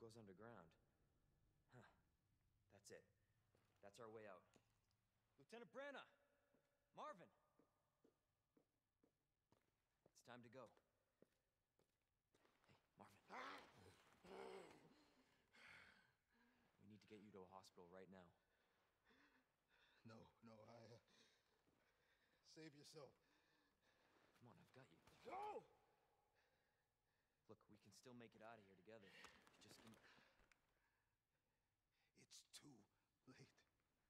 goes underground. Huh. That's it. That's our way out. Lieutenant Branna! Marvin! It's time to go. Hey, Marvin. We need to get you to a hospital right now. No, save yourself. Come on, I've got you. Go! Look, we can still make it out of here together. Just give me... It's too late.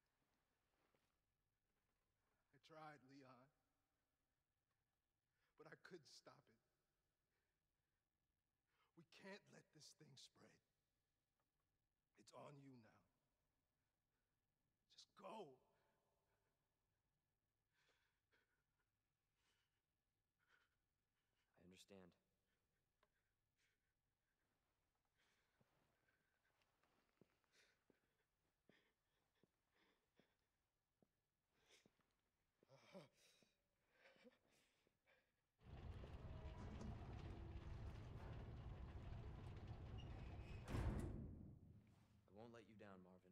I tried, Leon. But I couldn't stop it. We can't let this thing spread. It's on you now. Just go. I understand. I won't let you down, Marvin.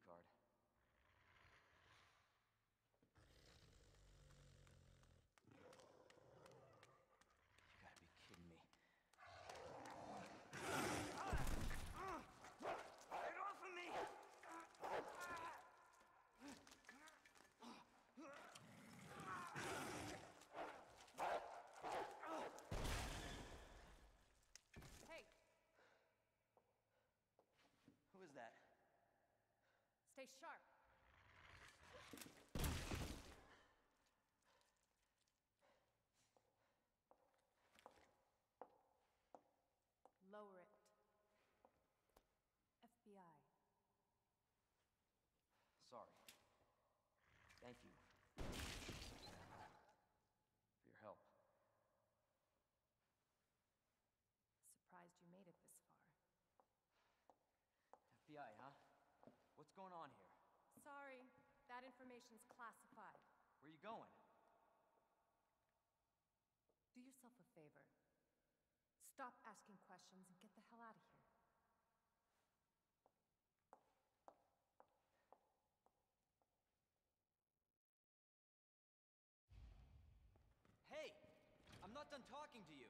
card. You gotta be kidding me. Get off of me! Hey, Who is that? stay sharp. Lower it. FBI. Sorry. Thank you. For your help. Surprised you made it this far. FBI, huh? What's going on here? Sorry, that information's classified. Where you going? Do yourself a favor. Stop asking questions and get the hell out of here. Hey! I'm not done talking to you!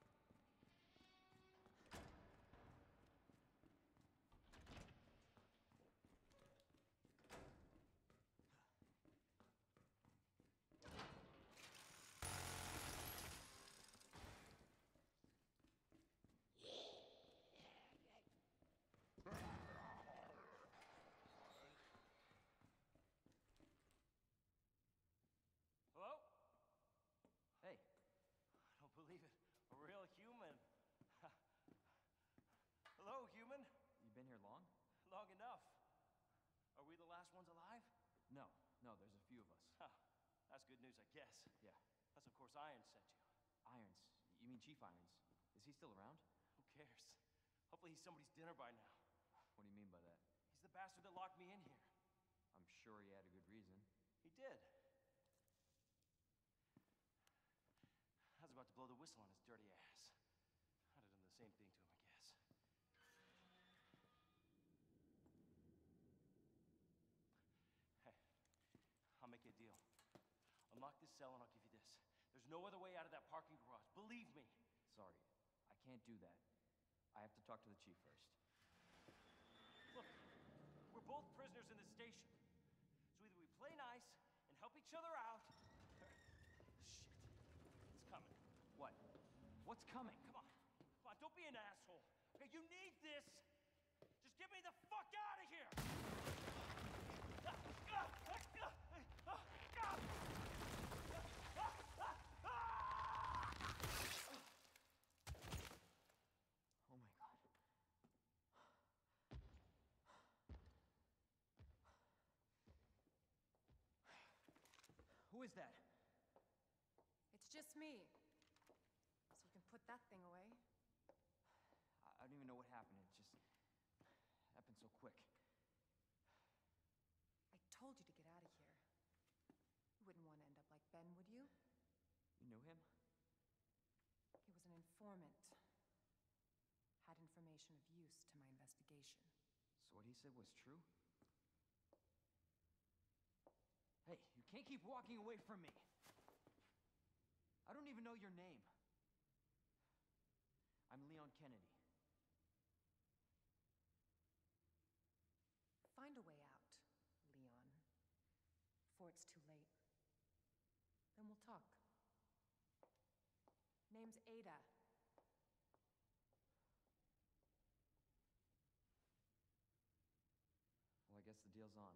Hello? Hey, I don't believe it. A real human. Hello, human. you been here long? Long enough. Are we the last ones alive? No, there's a few of us. Huh. That's good news, I guess. Yeah. That's of course Irons sent you. Irons. You mean Chief Irons? Is he still around? Who cares? Hopefully he's somebody's dinner by now. What do you mean by that? He's the bastard that locked me in here. I'm sure he had a good reason. He did. I was about to blow the whistle on his dirty ass. I'd have done the same thing to him, I guess. Hey, I'll make you a deal. Unlock this cell and I'll give you this. There's no other way out of that parking garage. Believe me. Sorry, I can't do that. I have to talk to the chief first. Look, we're both prisoners in this station. So either we play nice and help each other out, or... Shit. It's coming. What? What's coming? Come on. Come on, don't be an asshole. Okay, you need this. Just get me the fuck out of here! Oh my god. Who is that? It's just me. So you can put that thing away. I don't even know what happened. It just happened so quick. I told you to get out of here. You wouldn't want to end up like Ben, would you? You knew him? He was an informant. Had information of use to my investigation. So what he said was true? Hey, you can't keep walking away from me. I don't even know your name. I'm Leon Kennedy. Find a way out, Leon. Before it's too late. Then we'll talk. Name's Ada. Well, I guess the deal's on.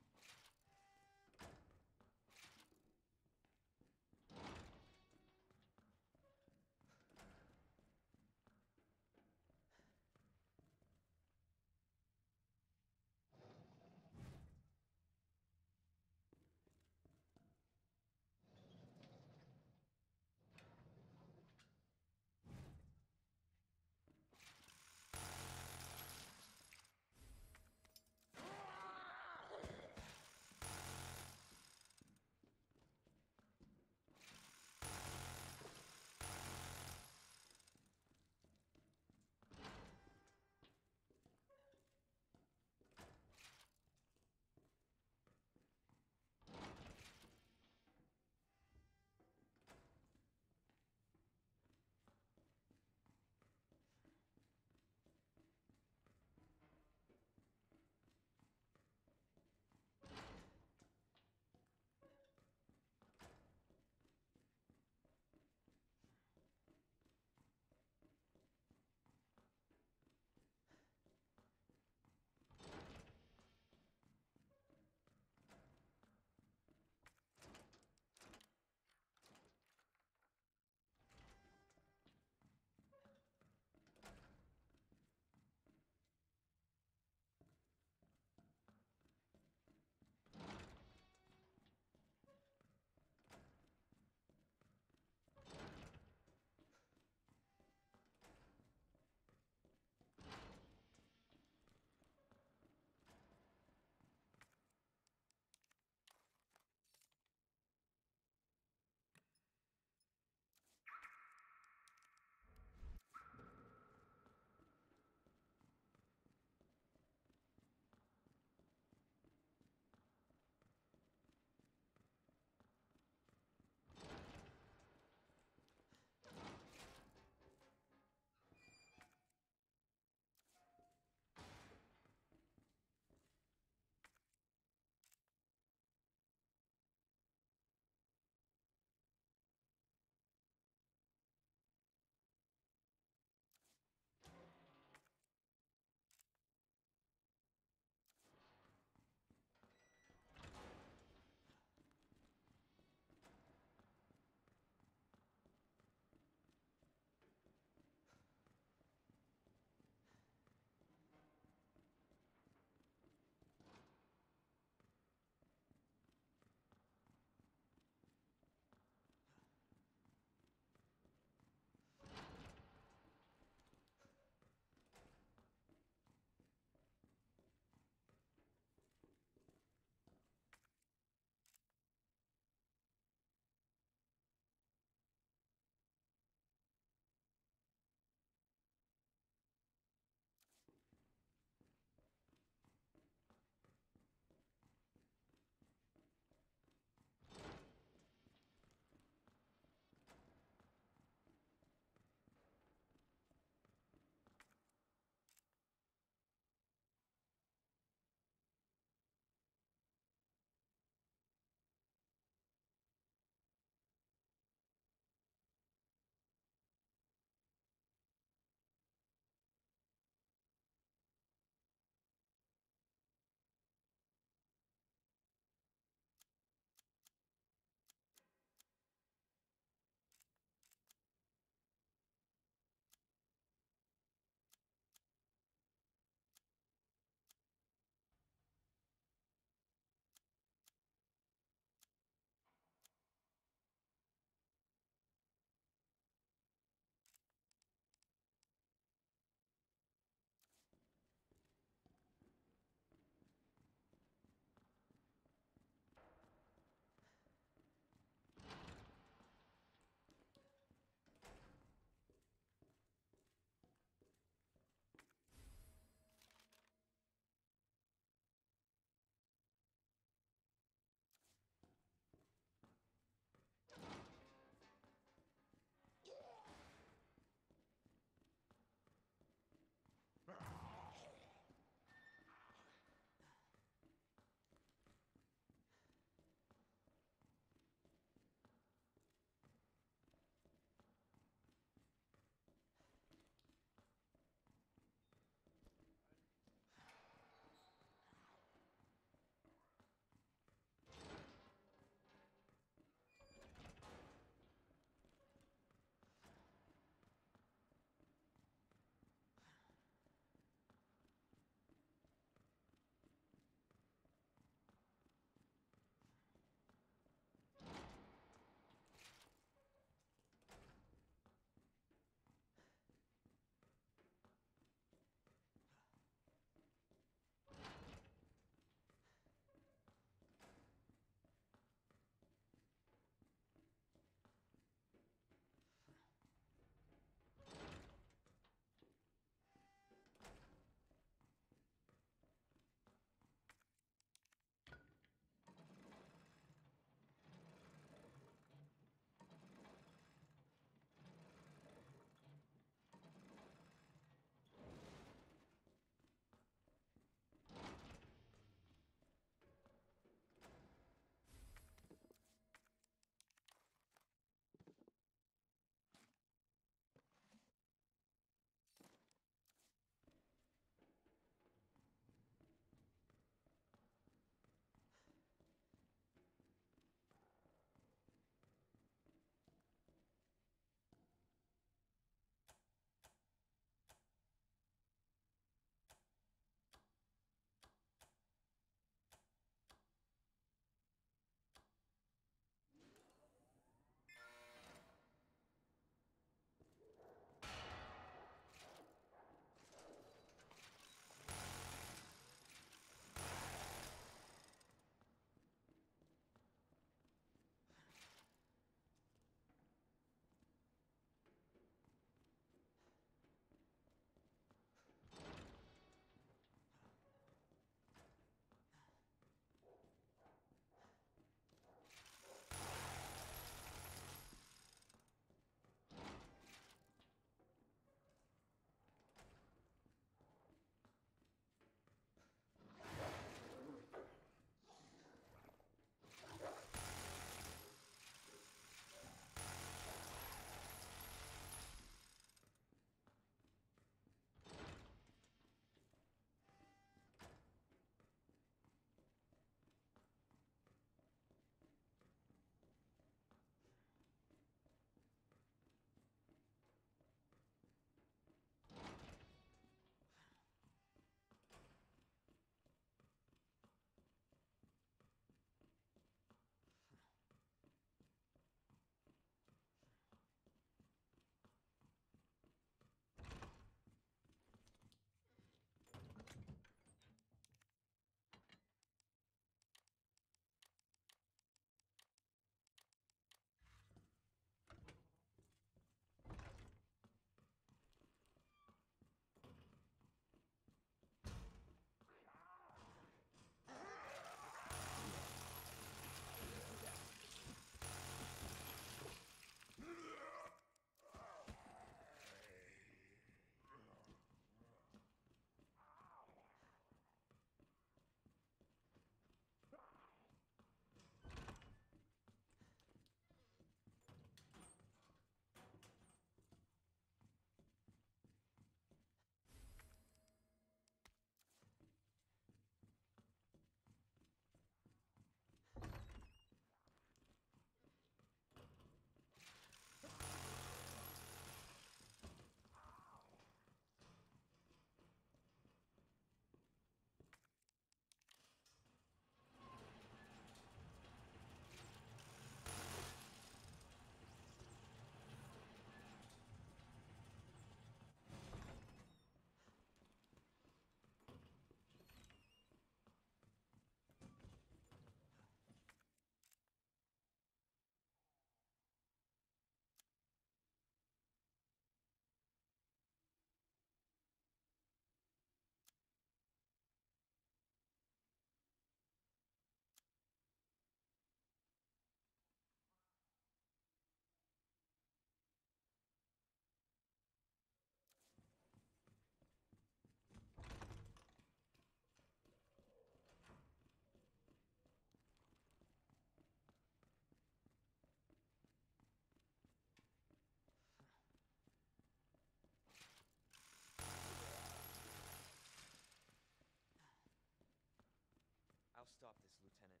I'll stop this, Lieutenant.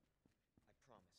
I promise.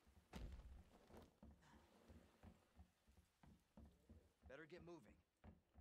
Better get moving.